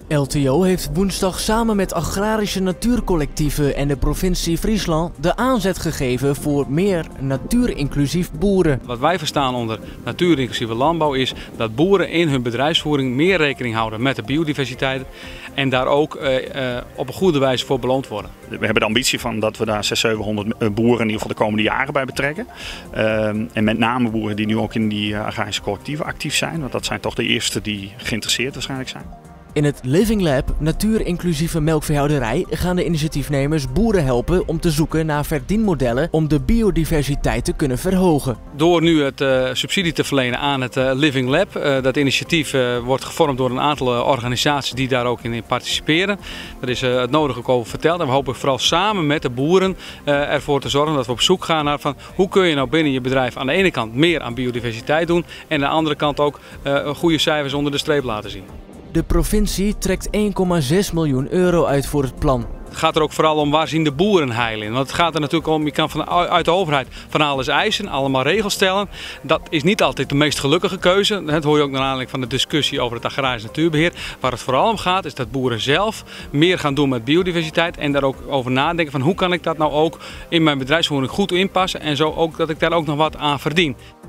LTO heeft woensdag samen met agrarische natuurcollectieven en de provincie Friesland de aanzet gegeven voor meer natuurinclusief boeren. Wat wij verstaan onder natuurinclusieve landbouw is dat boeren in hun bedrijfsvoering meer rekening houden met de biodiversiteit en daar ook op een goede wijze voor beloond worden. We hebben de ambitie van dat we daar 600-700 boeren in ieder geval de komende jaren bij betrekken. En met name boeren die nu ook in die agrarische collectieven actief zijn, want dat zijn toch de eerste die geïnteresseerd waarschijnlijk zijn. In het Living Lab Natuurinclusieve melkveehouderij gaan de initiatiefnemers boeren helpen om te zoeken naar verdienmodellen om de biodiversiteit te kunnen verhogen. Door nu het subsidie te verlenen aan het Living Lab, dat initiatief wordt gevormd door een aantal organisaties die daar ook in participeren. Daar is het nodige ook over verteld en we hopen vooral samen met de boeren ervoor te zorgen dat we op zoek gaan naar van hoe kun je nou binnen je bedrijf aan de ene kant meer aan biodiversiteit doen en aan de andere kant ook goede cijfers onder de streep laten zien. De provincie trekt 1,6 miljoen euro uit voor het plan. Het gaat er ook vooral om waar zien de boeren heil in. Want het gaat er natuurlijk om, je kan vanuit de overheid van alles eisen, allemaal regels stellen. Dat is niet altijd de meest gelukkige keuze. Dat hoor je ook naar aanleiding van de discussie over het agrarisch natuurbeheer. Waar het vooral om gaat is dat boeren zelf meer gaan doen met biodiversiteit. En daar ook over nadenken van hoe kan ik dat nou ook in mijn bedrijfsvoering goed inpassen. En zo ook dat ik daar ook nog wat aan verdien.